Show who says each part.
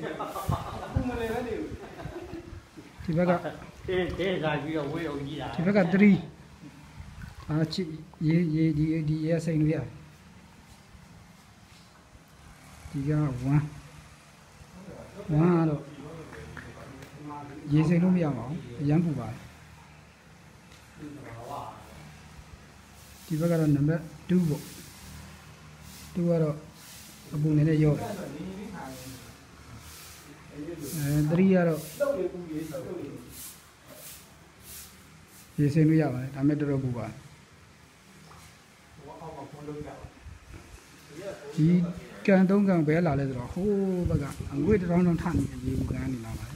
Speaker 1: ဒီဘက်က
Speaker 2: တဲစားပြီးတော့ဝေးအောင်ကြီးတာ
Speaker 1: ဒီဘက်က3ချစ်ဒီရဲစိန်လို့ရတယ်ဒီက1ကတော့ရေစိန်လို့မရပါဘူးအရန်ပူပါတယ်ဒီဘက်ကတော့နံပါတ်2ပေါ့2ကတော့အပူနည်းနည်းရော့တယ်3ကတော့ရေစိန်လို့ရပါတယ်ဒါမဲ့တော်တော်ပူပါတယ်ဒီကန်3ကန်ဘဲလာလဲဆိုတော့ဟိုးဘက်ကအငွေ့တောင်းတောင်းထနေရေဘူးကန်နေလာပါတယ်